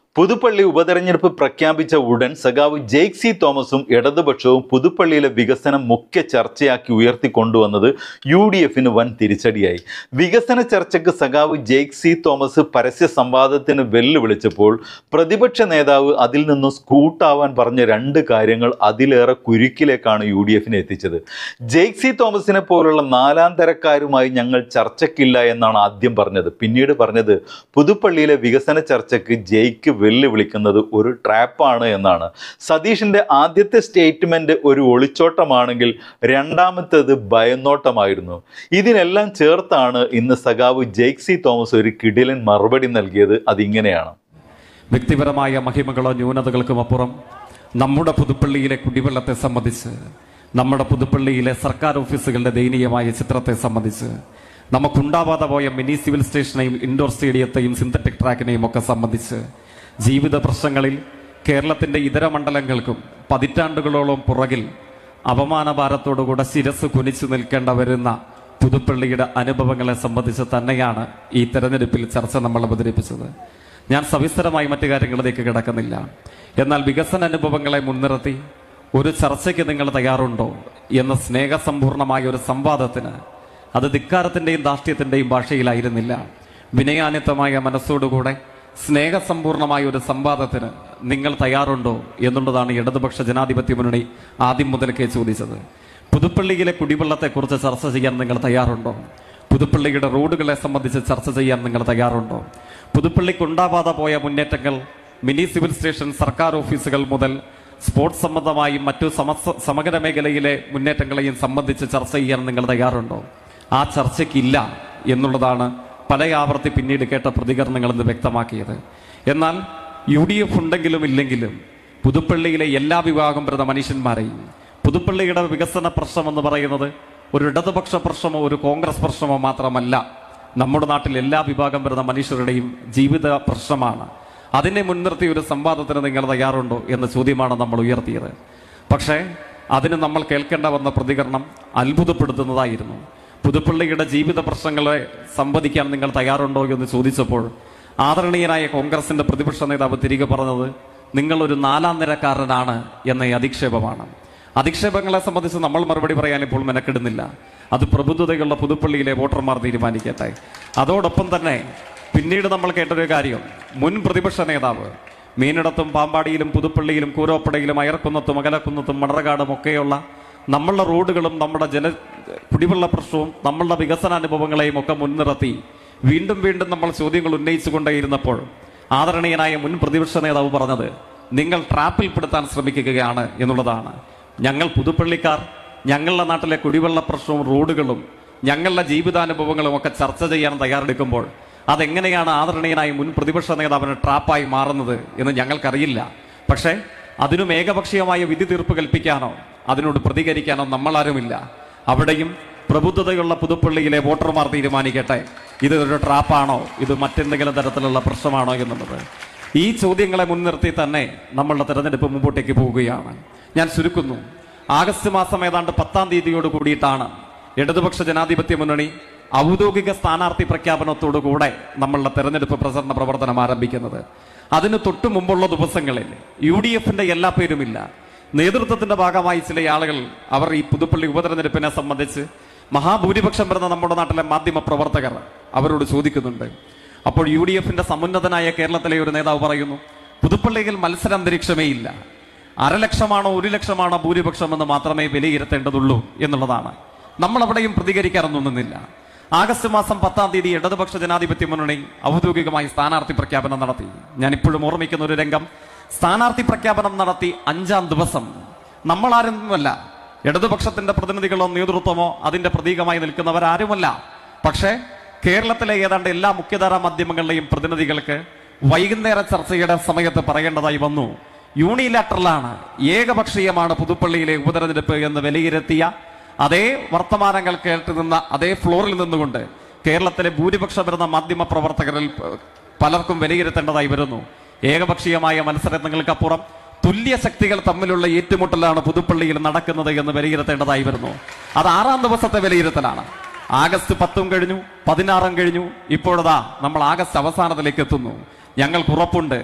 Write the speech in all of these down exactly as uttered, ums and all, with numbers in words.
പുതുപ്പള്ളി ഉപതെരഞ്ഞെടുപ്പ് പ്രഖ്യാപിച്ച ഉടൻ സഖാവ് ജെയ്ക് സി തോമസും ഇടതുപക്ഷവും പുതുപ്പള്ളിയിലെ വികസനം മുഖ്യ ചർച്ചയാക്കി ഉയർത്തിക്കൊണ്ടുവന്നത് യു ഡി എഫിന് വൻ തിരിച്ചടിയായി. വികസന ചർച്ചയ്ക്ക് സഖാവ് ജെയ്ക് സി തോമസ് പരസ്യ സംവാദത്തിന് വെല്ലുവിളിച്ചപ്പോൾ പ്രതിപക്ഷ നേതാവ് അതിൽ നിന്നും സ്കൂട്ടാവാൻ പറഞ്ഞ രണ്ട് കാര്യങ്ങൾ അതിലേറെ കുരുക്കിലേക്കാണ് യു ഡി എഫിനെ എത്തിച്ചത്. ജെയ്ക് സി തോമസിനെ പോലുള്ള നാലാം തരക്കാരുമായി ഞങ്ങൾ ചർച്ചയ്ക്കില്ല എന്നാണ് ആദ്യം പറഞ്ഞത്. പിന്നീട് പറഞ്ഞത് പുതുപ്പള്ളിയിലെ വികസന ചർച്ചയ്ക്ക് ജെയ്ക്ക് വെല്ലുവിളിക്കുന്നത് ഒരു ട്രാപ്പാണ് എന്നാണ്. സതീഷിന്റെ ആദ്യത്തെ സ്റ്റേറ്റ്മെന്റ് ഒരു ഒളിച്ചോട്ടമാണെങ്കിൽ രണ്ടാമത്തേത് ഭയന്നോട്ടമായിരുന്നു. ഇതിനെല്ലാം ചേർത്താണ് ഇന്ന് സഖാവ് ജെയ്ക് സി തോമസ് ഒരു കിടിലൻ മറുപടി നൽകിയത്. അതിങ്ങനെയാണ്: വ്യക്തിപരമായ മഹിമകളോ ന്യൂനതകൾക്കും അപ്പുറം നമ്മുടെ പുതുപ്പള്ളിയിലെ കുടിവെള്ളത്തെ സംബന്ധിച്ച്, നമ്മുടെ പുതുപ്പള്ളിയിലെ സർക്കാർ ഓഫീസുകളുടെ ദയനീയമായ ചിത്രത്തെ സംബന്ധിച്ച്, നമുക്കുണ്ടാവാതെ പോയ മിനി സിവിൽ സ്റ്റേഷനെയും ഇൻഡോർ സ്റ്റേഡിയത്തെയും സിന്തറ്റിക് ട്രാക്കിനെയും ഒക്കെ സംബന്ധിച്ച്, ജീവിത പ്രശ്നങ്ങളിൽ കേരളത്തിൻ്റെ ഇതര മണ്ഡലങ്ങൾക്കും പതിറ്റാണ്ടുകളോളം പുറകിൽ അപമാനഭാരത്തോടുകൂടെ ശിരസ് കുനിച്ചു നിൽക്കേണ്ട വരുന്ന പുതുപ്പള്ളിയുടെ അനുഭവങ്ങളെ സംബന്ധിച്ച് തന്നെയാണ് ഈ തെരഞ്ഞെടുപ്പിൽ ചർച്ച നമ്മൾ അവതരിപ്പിച്ചത്. ഞാൻ സവിസ്തരമായി മറ്റു കാര്യങ്ങളിലേക്ക് കിടക്കുന്നില്ല. എന്നാൽ വികസന അനുഭവങ്ങളെ മുൻനിർത്തി ഒരു ചർച്ചയ്ക്ക് നിങ്ങൾ തയ്യാറുണ്ടോ എന്ന സ്നേഹസമ്പൂർണമായ ഒരു സംവാദത്തിന്, അത് ധിക്കാരത്തിൻ്റെയും ധാർഷ്ട്യത്തിൻ്റെയും ഭാഷയിലായിരുന്നില്ല. വിനയാനിത്തമായ മനസ്സോടുകൂടെ സ്നേഹസമ്പൂർണമായ ഒരു സംവാദത്തിന് നിങ്ങൾ തയ്യാറുണ്ടോ എന്നുള്ളതാണ് ഇടതുപക്ഷ ജനാധിപത്യ മുന്നണി ആദ്യം മുതൽക്കേ ചോദിച്ചത്. പുതുപ്പള്ളിയിലെ കുടിവെള്ളത്തെക്കുറിച്ച് ചർച്ച ചെയ്യാൻ നിങ്ങൾ തയ്യാറുണ്ടോ? പുതുപ്പള്ളിയുടെ റോഡുകളെ സംബന്ധിച്ച് ചർച്ച ചെയ്യാൻ നിങ്ങൾ തയ്യാറുണ്ടോ? പുതുപ്പള്ളിക്കുണ്ടാവാതെ പോയ മുന്നേറ്റങ്ങൾ, മിനി സിവിൽ സ്റ്റേഷൻ, സർക്കാർ ഓഫീസുകൾ മുതൽ സ്പോർട്സ് സംബന്ധമായും മറ്റു സമസ്ത സമഗ്ര മേഖലയിലെ മുന്നേറ്റങ്ങളെയും സംബന്ധിച്ച് ചർച്ച ചെയ്യാൻ നിങ്ങൾ തയ്യാറുണ്ടോ? ആ ചർച്ചയ്ക്കില്ല എന്നുള്ളതാണ് പല ആവർത്തി പിന്നീട് കേട്ട പ്രതികരണങ്ങൾ എന്ന് വ്യക്തമാക്കിയത്. എന്നാൽ യു ഡി എഫ് ഉണ്ടെങ്കിലും ഇല്ലെങ്കിലും പുതുപ്പള്ളിയിലെ എല്ലാ വിഭാഗം വരുന്ന മനുഷ്യന്മാരെയും, പുതുപ്പള്ളിയുടെ വികസന പ്രശ്നം എന്ന് പറയുന്നത് ഒരു ഇടതുപക്ഷ പ്രശ്നമോ ഒരു കോൺഗ്രസ് പ്രശ്നമോ മാത്രമല്ല, നമ്മുടെ നാട്ടിൽ എല്ലാ വിഭാഗം വരുന്ന മനുഷ്യരുടെയും ജീവിത പ്രശ്നമാണ്. അതിനെ മുൻനിർത്തി ഒരു സംവാദത്തിന് നിങ്ങൾ തയ്യാറുണ്ടോ എന്ന ചോദ്യമാണ് നമ്മൾ ഉയർത്തിയത്. പക്ഷേ അതിന് നമ്മൾ കേൾക്കേണ്ട വന്ന പ്രതികരണം അത്ഭുതപ്പെടുത്തുന്നതായിരുന്നു. പുതുപ്പള്ളിയുടെ ജീവിത പ്രശ്നങ്ങളെ സംവദിക്കാൻ നിങ്ങൾ തയ്യാറുണ്ടോ എന്ന് ചോദിച്ചപ്പോൾ ആദരണീയനായ കോൺഗ്രസിന്റെ പ്രതിപക്ഷ നേതാവ് തിരികെ പറഞ്ഞത് നിങ്ങളൊരു നാലാം നിരക്കാരനാണ് എന്ന അധിക്ഷേപമാണ്. അധിക്ഷേപങ്ങളെ സംബന്ധിച്ച് നമ്മൾ മറുപടി പറയാൻ ഇപ്പോൾ മെനക്കെടുന്നില്ല. അത് പ്രബുദ്ധതയുള്ള പുതുപ്പള്ളിയിലെ വോട്ടർമാർ തീരുമാനിക്കട്ടെ. അതോടൊപ്പം തന്നെ പിന്നീട് നമ്മൾ കേട്ടൊരു കാര്യം, മുൻ പ്രതിപക്ഷ നേതാവ് മീനിടത്തും പാമ്പാടിയിലും പുതുപ്പള്ളിയിലും കൂരോപ്പടയിലും അയർക്കുന്നത്തും അകലക്കുന്നത്തും മണർകാടും ഒക്കെയുള്ള നമ്മളുടെ റോഡുകളും നമ്മുടെ ജല കുടിവെള്ള പ്രശ്നവും നമ്മളുടെ വികസനാനുഭവങ്ങളെയും ഒക്കെ മുൻനിർത്തി വീണ്ടും വീണ്ടും നമ്മൾ ചോദ്യങ്ങൾ ഉന്നയിച്ചു കൊണ്ടേയിരുന്നപ്പോൾ ആദരണീയനായ മുൻ പ്രതിപക്ഷ നേതാവ് പറഞ്ഞത് നിങ്ങൾ ട്രാപ്പിൽപ്പെടുത്താൻ ശ്രമിക്കുകയാണ് എന്നുള്ളതാണ്. ഞങ്ങൾ പുതുപ്പള്ളിക്കാർ ഞങ്ങളുടെ നാട്ടിലെ കുടിവെള്ള പ്രശ്നവും റോഡുകളും ഞങ്ങളുടെ ജീവിതാനുഭവങ്ങളും ഒക്കെ ചർച്ച ചെയ്യാൻ തയ്യാറെടുക്കുമ്പോൾ അതെങ്ങനെയാണ് ആദരണീയനായ മുൻ പ്രതിപക്ഷ നേതാവിന് ട്രാപ്പായി മാറുന്നത് എന്ന് ഞങ്ങൾക്കറിയില്ല. പക്ഷേ അതിനും ഏകപക്ഷീയമായ വിധി തീർപ്പ് കൽപ്പിക്കാനോ അതിനോട് പ്രതികരിക്കാനോ നമ്മളാരുമില്ല. അവിടെയും പ്രബുദ്ധതയുള്ള പുതുപ്പള്ളിയിലെ വോട്ടർമാർ തീരുമാനിക്കട്ടെ, ഇത് ഒരു ട്രാപ്പാണോ, ഇത് മറ്റെന്തെങ്കിലും തരത്തിലുള്ള പ്രശ്നമാണോ എന്നുള്ളത്. ഈ ചോദ്യങ്ങളെ മുൻനിർത്തി തന്നെ നമ്മളുടെ തെരഞ്ഞെടുപ്പ് മുമ്പോട്ടേക്ക് പോവുകയാണ്. ഞാൻ ചുരുക്കുന്നു, ആഗസ്റ്റ് മാസം ഏതാണ്ട് പത്താം തീയതിയോട് കൂടിയിട്ടാണ് ഇടതുപക്ഷ ജനാധിപത്യ മുന്നണി ഔദ്യോഗിക സ്ഥാനാർത്ഥി പ്രഖ്യാപനത്തോടുകൂടെ നമ്മളുടെ തെരഞ്ഞെടുപ്പ് പ്രചരണ പ്രവർത്തനം ആരംഭിക്കുന്നത്. അതിന് തൊട്ടു മുമ്പുള്ള ദിവസങ്ങളിൽ യു ഡി എഫിന്റെ എല്ലാ പേരുമില്ല, നേതൃത്വത്തിന്റെ ഭാഗമായി ചില ആളുകൾ അവർ ഈ പുതുപ്പള്ളി ഉപതെരഞ്ഞെടുപ്പിനെ സംബന്ധിച്ച് മഹാഭൂരിപക്ഷം വരുന്ന നമ്മുടെ നാട്ടിലെ മാധ്യമ പ്രവർത്തകർ അവരോട് ചോദിക്കുന്നുണ്ട്. അപ്പോൾ യു ഡി എഫിന്റെ സമുന്നതനായ കേരളത്തിലെ ഒരു നേതാവ് പറയുന്നു, പുതുപ്പള്ളിയിൽ മത്സര അന്തരീക്ഷമേ ഇല്ല, അരലക്ഷമാണോ ഒരു ലക്ഷമാണോ ഭൂരിപക്ഷം എന്ന് മാത്രമേ വിലയിരുത്തേണ്ടതുള്ളൂ എന്നുള്ളതാണ്. നമ്മൾ അവിടെയും പ്രതികരിക്കാറൊന്നുമില്ല. ആഗസ്റ്റ് മാസം പത്താം തീയതി ഇടതുപക്ഷ ജനാധിപത്യ മുന്നണി ഔദ്യോഗികമായി സ്ഥാനാർത്ഥി പ്രഖ്യാപനം നടത്തി. ഞാൻ ഇപ്പോഴും ഓർമ്മിക്കുന്ന ഒരു രംഗം, സ്ഥാനാർത്ഥി പ്രഖ്യാപനം നടത്തി അഞ്ചാം ദിവസം നമ്മളാരുമല്ല, ഇടതുപക്ഷത്തിന്റെ പ്രതിനിധികളോ നേതൃത്വമോ അതിന്റെ പ്രതീകമായി നിൽക്കുന്നവരാരുമല്ല, പക്ഷേ കേരളത്തിലെ ഏതാണ്ട് എല്ലാ മുഖ്യധാരാ മാധ്യമങ്ങളുടെയും പ്രതിനിധികൾക്ക് വൈകുന്നേര ചർച്ചയുടെ സമയത്ത് പറയേണ്ടതായി വന്നു, യൂണിലാറ്ററലാണ്, ഏകപക്ഷീയമാണ് പുതുപ്പള്ളിയിലെ ഉപതെരഞ്ഞെടുപ്പ് എന്ന് വിലയിരുത്തിയ അതേ വർത്തമാനങ്ങൾ കേട്ട് നിന്ന അതേ ഫ്ലോറിൽ നിന്നുകൊണ്ട് കേരളത്തിലെ ഭൂരിപക്ഷം വരുന്ന മാധ്യമ പ്രവർത്തകരിൽ പലർക്കും വിലയിരുത്തേണ്ടതായി വരുന്നു. ഏകപക്ഷീയമായ മത്സരങ്ങൾക്കപ്പുറം തുല്യ ശക്തികൾ തമ്മിലുള്ള ഏറ്റുമുട്ടലാണ് പുതുപ്പള്ളിയിൽ നടക്കുന്നത് എന്ന് വിലയിരുത്തേണ്ടതായി വരുന്നു. അത് ആറാം ദിവസത്തെ വിലയിരുത്തലാണ്. ആഗസ്റ്റ് പത്തും കഴിഞ്ഞു, പതിനാറും കഴിഞ്ഞു, ഇപ്പോഴതാ നമ്മൾ ആഗസ്റ്റ് അവസാനത്തിലേക്ക് എത്തുന്നു. ഞങ്ങൾക്ക് ഉറപ്പുണ്ട്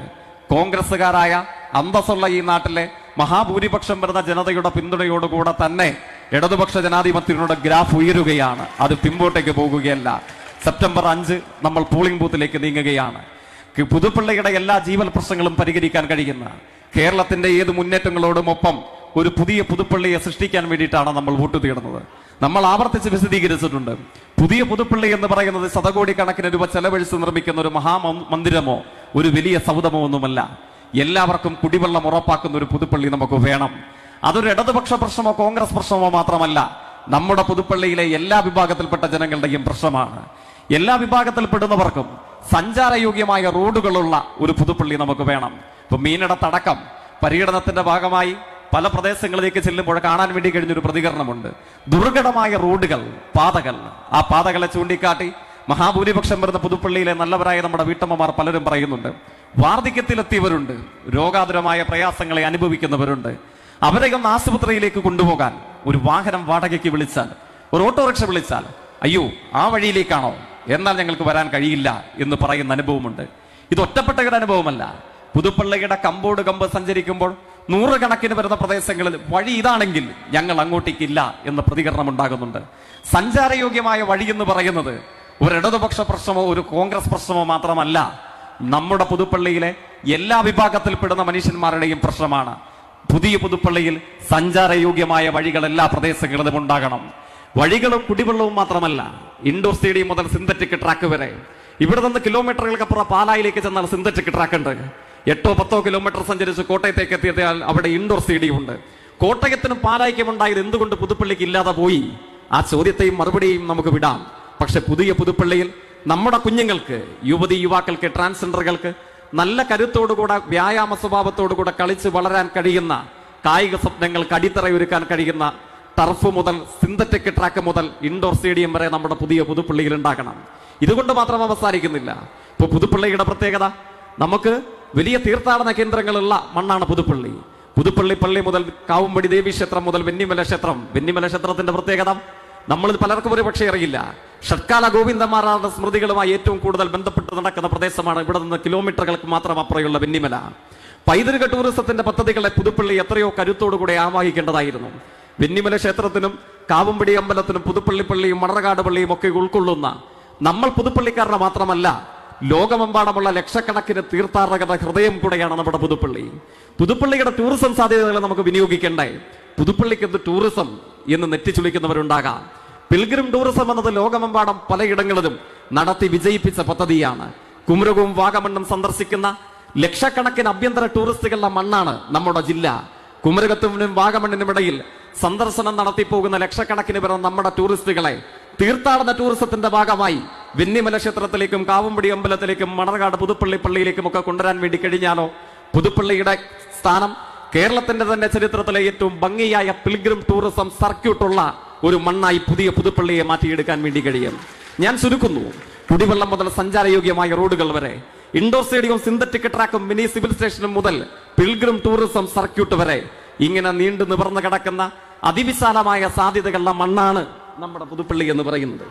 കോൺഗ്രസ്സുകാരായ അന്തസ്സുള്ള ഈ നാട്ടിലെ മഹാഭൂരിപക്ഷം വരുന്ന ജനതയുടെ പിന്തുണയോടുകൂടെ തന്നെ ഇടതുപക്ഷ ജനാധിപത്യത്തിനുള്ള ഗ്രാഫ് ഉയരുകയാണ്. അത് പിമ്പോട്ടേക്ക് പോകുകയല്ല. സെപ്റ്റംബർ അഞ്ച് നമ്മൾ പോളിംഗ് ബൂത്തിലേക്ക് നീങ്ങുകയാണ്. പുതുപ്പള്ളിയുടെ എല്ലാ ജീവൽ പ്രശ്നങ്ങളും പരിഹരിക്കാൻ കഴിയുന്ന കേരളത്തിന്റെ ഏത് മുന്നേറ്റങ്ങളോടും ഒപ്പം ഒരു പുതിയ പുതുപ്പള്ളിയെ സൃഷ്ടിക്കാൻ വേണ്ടിയിട്ടാണ് നമ്മൾ വോട്ട് തേടുന്നത്. നമ്മൾ ആവർത്തിച്ച് വിശദീകരിച്ചിട്ടുണ്ട്. പുതിയ പുതുപ്പള്ളി എന്ന് പറയുന്നത് ശതകോടിക്കണക്കിന് രൂപ ചെലവഴിച്ച് നിർമ്മിക്കുന്ന ഒരു മഹാമന്ദിരമോ ഒരു വലിയ സൗധമോ ഒന്നുമല്ല. എല്ലാവർക്കും കുടിവെള്ളം ഉറപ്പാക്കുന്ന ഒരു പുതുപ്പള്ളി നമുക്ക് വേണം. അതൊരു ഇടതുപക്ഷ പ്രശ്നമോ കോൺഗ്രസ് പ്രശ്നമോ മാത്രമല്ല, നമ്മുടെ പുതുപ്പള്ളിയിലെ എല്ലാ വിഭാഗത്തിൽപ്പെട്ട ജനങ്ങളുടെയും പ്രശ്നമാണ്. എല്ലാ വിഭാഗത്തിൽപ്പെടുന്നവർക്കും സഞ്ചാരയോഗ്യമായ റോഡുകളുള്ള ഒരു പുതുപ്പള്ളി നമുക്ക് വേണം. ഇപ്പൊ മീനിടത്തടക്കം പര്യടനത്തിന്റെ ഭാഗമായി പല പ്രദേശങ്ങളിലേക്ക് ചെല്ലുമ്പോൾ കാണാൻ വേണ്ടി കഴിഞ്ഞൊരു പ്രതികരണമുണ്ട്. ദുർഘടമായ റോഡുകൾ, പാതകൾ. ആ പാതകളെ ചൂണ്ടിക്കാട്ടി മഹാഭൂരിപക്ഷം വരുന്ന പുതുപ്പള്ളിയിലെ നല്ലവരായ നമ്മുടെ വീട്ടമ്മമാർ പലരും പറയുന്നുണ്ട്. വാർദ്ധക്യത്തിലെത്തിയവരുണ്ട്, രോഗാതുരമായ പ്രയാസങ്ങളെ അനുഭവിക്കുന്നവരുണ്ട്. അവരെ ഒന്ന് ആശുപത്രിയിലേക്ക് കൊണ്ടുപോകാൻ ഒരു വാഹനം വാടകയ്ക്ക് വിളിച്ചാൽ, ഒരു ഓട്ടോറിക്ഷ വിളിച്ചാൽ, അയ്യോ ആ വഴിയിലേക്കാണോ, എന്നാൽ ഞങ്ങൾക്ക് വരാൻ കഴിയില്ല എന്ന് പറയുന്ന അനുഭവമുണ്ട്. ഇത് ഒറ്റപ്പെട്ട ഒരു അനുഭവമല്ല. പുതുപ്പള്ളിയുടെ കമ്പോട് കമ്പ് സഞ്ചരിക്കുമ്പോൾ നൂറുകണക്കിന് വരുന്ന പ്രദേശങ്ങളിൽ വഴി ഇതാണെങ്കിൽ ഞങ്ങൾ അങ്ങോട്ടേക്കില്ല എന്ന പ്രതികരണം ഉണ്ടാകുന്നുണ്ട്. സഞ്ചാരയോഗ്യമായ വഴി എന്ന് പറയുന്നത് ഒരു ഇടതുപക്ഷ പ്രശ്നമോ ഒരു കോൺഗ്രസ് പ്രശ്നമോ മാത്രമല്ല, നമ്മുടെ പുതുപ്പള്ളിയിലെ എല്ലാ വിഭാഗത്തിൽപ്പെടുന്ന മനുഷ്യന്മാരുടെയും പ്രശ്നമാണ്. പുതിയ പുതുപ്പള്ളിയിൽ സഞ്ചാരയോഗ്യമായ വഴികൾ എല്ലാ പ്രദേശങ്ങളിലും ഉണ്ടാകണം. വഴികളും കുടിവെള്ളവും മാത്രമല്ല, ഇൻഡോർ സ്റ്റേഡിയം മുതൽ സിന്തറ്റിക് ട്രാക്ക് വരെ. ഇവിടെ നിന്ന് കിലോമീറ്ററുകൾക്കപ്പുറം പാലായിലേക്ക് ചെന്നാൽ സിന്തറ്റിക് ട്രാക്ക് ഉണ്ട്. എട്ടോ പത്തോ കിലോമീറ്റർ സഞ്ചരിച്ച് കോട്ടയത്തേക്ക് എത്തിയാൽ അവിടെ ഇൻഡോർ സ്റ്റേഡിയം ഉണ്ട്. കോട്ടയത്തിനും പാലായ്ക്കും ഉണ്ടായത് എന്തുകൊണ്ട് പുതുപ്പള്ളിക്ക് ഇല്ലാതെ പോയി? ആ ചോദ്യത്തെയും മറുപടിയും നമുക്ക് വിടാം. പക്ഷെ പുതിയ പുതുപ്പള്ളിയിൽ നമ്മുടെ കുഞ്ഞുങ്ങൾക്ക്, യുവതി യുവാക്കൾക്ക്, ട്രാൻസ്ജെൻഡറുകൾക്ക് നല്ല കരുത്തോടുകൂടെ വ്യായാമ സ്വഭാവത്തോടുകൂടെ കളിച്ച് വളരാൻ കഴിയുന്ന, കായിക സ്വപ്നങ്ങൾക്ക് അടിത്തറയൊരുക്കാൻ കഴിയുന്ന ടർഫ് മുതൽ സിന്തറ്റിക് ട്രാക്ക് മുതൽ ഇൻഡോർ സ്റ്റേഡിയം വരെ നമ്മുടെ പുതിയ പുതുപ്പള്ളിയിൽ ഉണ്ടാക്കണം. ഇതുകൊണ്ട് മാത്രം അവസാനിക്കുന്നില്ല. ഇപ്പൊ പുതുപ്പള്ളിയുടെ പ്രത്യേകത, നമുക്ക് വലിയ തീർത്ഥാടന കേന്ദ്രങ്ങളുള്ള മണ്ണാണ് പുതുപ്പള്ളി. പുതുപ്പള്ളി പള്ളി മുതൽ കാവുംപടി ദേവീക്ഷേത്രം മുതൽ വെന്നിമല ക്ഷേത്രം. വെന്നിമല ക്ഷേത്രത്തിന്റെ പ്രത്യേകത നമ്മളിൽ പലർക്കും ഒരു പക്ഷേ അറിയില്ല. ഷഡ്കാല ഗോവിന്ദന്മാരുടെ സ്മൃതികളുമായി ഏറ്റവും കൂടുതൽ ബന്ധപ്പെട്ട് നടക്കുന്ന പ്രദേശമാണ്. ഇവിടെ നിന്ന് കിലോമീറ്ററുകൾക്ക് മാത്രം അപ്പുറമുള്ള വെന്നിമല. പൈതൃക ടൂറിസത്തിന്റെ പദ്ധതികളെ പുതുപ്പള്ളി എത്രയോ കരുത്തോടുകൂടെ ആവാഹിക്കേണ്ടതായിരുന്നു. വെന്നിമല ക്ഷേത്രത്തിനും കാവുംപടി അമ്പലത്തിനും പുതുപ്പള്ളി പള്ളിയും മണർകാട് പള്ളിയും ഒക്കെ ഉൾക്കൊള്ളുന്ന നമ്മൾ പുതുപ്പള്ളിക്കാരുടെ മാത്രമല്ല, ലോകമെമ്പാടുമുള്ള ലക്ഷക്കണക്കിന് തീർത്ഥാടകരുടെ ഹൃദയം കൂടെയാണ് നമ്മുടെ പുതുപ്പള്ളി. പുതുപ്പള്ളിയുടെ ടൂറിസം സാധ്യതകൾ നമുക്ക് വിനിയോഗിക്കണ്ടേ? പുതുപ്പള്ളിക്ക് എന്ത് ടൂറിസം എന്ന് നെറ്റിച്ചുളിക്കുന്നവരുണ്ടാകാം. പിൽഗ്രിം ടൂറിസം എന്നത് ലോകമെമ്പാടും പലയിടങ്ങളിലും നടത്തി വിജയിപ്പിച്ച പദ്ധതിയാണ്. കുമരകവും വാഗമണ്ണും സന്ദർശിക്കുന്ന ലക്ഷക്കണക്കിന് ആഭ്യന്തര ടൂറിസ്റ്റുകളുടെ മണ്ണാണ് നമ്മുടെ ജില്ല. കുമരകത്തിനും വാഗമണ്ണിനും ഇടയിൽ സന്ദർശനം നടത്തിപ്പോകുന്ന ലക്ഷക്കണക്കിന് പേർ നമ്മുടെ ടൂറിസ്റ്റുകളെ തീർത്ഥാടന ടൂറിസത്തിന്റെ ഭാഗമായി വെന്നിമല ക്ഷേത്രത്തിലേക്കും കാവുംപടി അമ്പലത്തിലേക്കും മണർകാട് പുതുപ്പള്ളി പള്ളിയിലേക്കും ഒക്കെ കൊണ്ടുവരാൻ വേണ്ടി കഴിഞ്ഞാലോ പുതുപ്പള്ളിയുടെ സ്ഥാനം കേരളത്തിന്റെ തന്നെ ചരിത്രത്തിലെ ഏറ്റവും ഭംഗിയായ പിൽഗ്രിം ടൂറിസം സർക്യൂട്ടുള്ള ഒരു മണ്ണായി പുതിയ പുതുപ്പള്ളിയെ മാറ്റിയെടുക്കാൻ വേണ്ടി കഴിയും. ഞാൻ ചുരുക്കുന്നു. കുടിവെള്ളം മുതൽ സഞ്ചാരയോഗ്യമായ റോഡുകൾ വരെ, ഇൻഡോർ സ്റ്റേഡിയവും സിന്തറ്റിക് ട്രാക്കും മിനി സിവിൽ സ്റ്റേഷനും മുതൽ പിൽഗ്രിം ടൂറിസം സർക്യൂട്ട് വരെ ഇങ്ങനെ നീണ്ടു നിവർന്നു കിടക്കുന്ന അതിവിശാലമായ സാധ്യതകളുടെ മണ്ണാണ് നമ്മുടെ പുതുപ്പള്ളി എന്ന് പറയുന്നത്.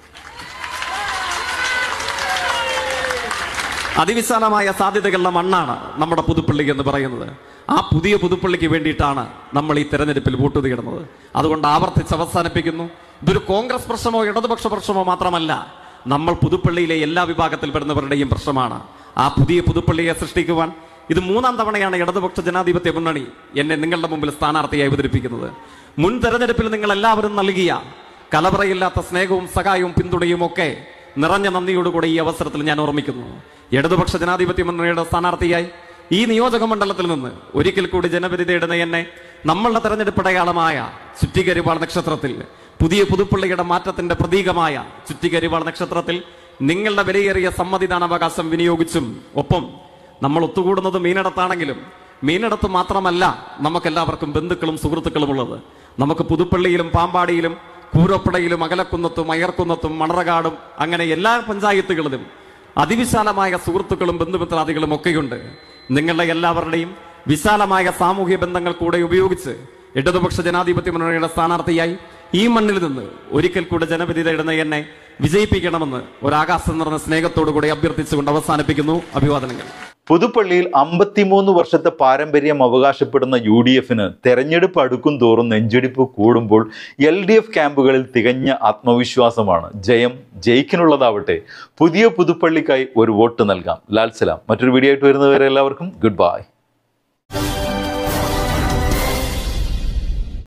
അതിവിശാലമായ സാധ്യതകളുടെ മണ്ണാണ് നമ്മുടെ പുതുപ്പള്ളി എന്ന് പറയുന്നത്. ആ പുതിയ പുതുപ്പള്ളിക്ക് വേണ്ടിയിട്ടാണ് നമ്മൾ ഈ തെരഞ്ഞെടുപ്പിൽ വോട്ട് തേടുന്നത്. അതുകൊണ്ട് ആവർത്തിച്ച് അവസാനിപ്പിക്കുന്നു, ഇതൊരു കോൺഗ്രസ് പ്രശ്നമോ ഇടതുപക്ഷ പ്രശ്നമോ മാത്രമല്ല, നമ്മൾ പുതുപ്പള്ളിയിലെ എല്ലാ വിഭാഗത്തിൽപ്പെടുന്നവരുടെയും പ്രശ്നമാണ്. ആ പുതിയ പുതുപ്പള്ളിയെ സൃഷ്ടിക്കുവാൻ ഇത് മൂന്നാം തവണയാണ് ഇടതുപക്ഷ ജനാധിപത്യ മുന്നണി എന്നെ നിങ്ങളുടെ മുമ്പിൽ സ്ഥാനാർത്ഥിയായി അവതരിപ്പിക്കുന്നത്. മുൻ തെരഞ്ഞെടുപ്പിൽ നിങ്ങൾ എല്ലാവരും നൽകിയ കലവറയില്ലാത്ത സ്നേഹവും സഹായവും പിന്തുണയും ഒക്കെ നിറഞ്ഞ നന്ദിയോടുകൂടി ഈ അവസരത്തിൽ ഞാൻ ഓർമ്മിക്കുന്നു. ഇടതുപക്ഷ ജനാധിപത്യ മുന്നണിയുടെ സ്ഥാനാർത്ഥിയായി ഈ നിയോജക മണ്ഡലത്തിൽ നിന്ന് ഒരിക്കൽ കൂടി ജനവിധി തേടുന്ന എന്നെ നമ്മളുടെ തെരഞ്ഞെടുപ്പ് അടയാളമായ ചുറ്റികരിവാൾ നക്ഷത്രത്തിൽ, പുതിയ പുതുപ്പള്ളിയുടെ മാറ്റത്തിന്റെ പ്രതീകമായ ചുറ്റികരിവാൾ നക്ഷത്രത്തിൽ നിങ്ങളുടെ വിലയേറിയ സമ്മതിദാനാവകാശം വിനിയോഗിച്ചും, ഒപ്പം നമ്മൾ ഒത്തുകൂടുന്നത് മീനിടത്താണെങ്കിലും മീനിടത്ത് മാത്രമല്ല നമുക്കെല്ലാവർക്കും ബന്ധുക്കളും സുഹൃത്തുക്കളും ഉള്ളത്. നമുക്ക് പുതുപ്പള്ളിയിലും പാമ്പാടിയിലും കൂരോപ്പടയിലും അകലക്കുന്നത്തും അയർക്കുന്നത്തും മണറകാടും അങ്ങനെ എല്ലാ പഞ്ചായത്തുകളിലും അതിവിശാലമായ സുഹൃത്തുക്കളും ബന്ധുമിത്രാദികളും ഒക്കെയുണ്ട്. നിങ്ങളുടെ എല്ലാവരുടെയും വിശാലമായ സാമൂഹ്യ ബന്ധങ്ങൾ കൂടെ ഉപയോഗിച്ച് ഇടതുപക്ഷ ജനാധിപത്യ മുന്നണിയുടെ സ്ഥാനാർത്ഥിയായി ഈ മണ്ണിൽ നിന്ന് ഒരിക്കൽ കൂടെ ജനവിധി തേടുന്ന എന്നെ വിജയിപ്പിക്കണമെന്ന് ഒരാകാശം നിറഞ്ഞ സ്നേഹത്തോടു കൂടി അഭ്യർത്ഥിച്ചുകൊണ്ട് അവസാനിപ്പിക്കുന്നു. അഭിവാദനങ്ങൾ. പുതുപ്പള്ളിയിൽ അമ്പത്തിമൂന്ന് വർഷത്തെ പാരമ്പര്യം അവകാശപ്പെടുന്ന യു ഡി എഫിന് തെരഞ്ഞെടുപ്പ് അടുക്കും തോറും നെഞ്ചിടിപ്പ് കൂടുമ്പോൾ എൽ ഡി എഫ് ക്യാമ്പുകളിൽ തികഞ്ഞ ആത്മവിശ്വാസമാണ്. ജയം ജയിക്കിനുള്ളതാവട്ടെ. പുതിയ പുതുപ്പള്ളിക്കായി ഒരു വോട്ട് നൽകാം. ലാൽ സലാം. മറ്റൊരു വീഡിയോ ആയിട്ട് വരുന്നവരെ എല്ലാവർക്കും ഗുഡ് ബൈ.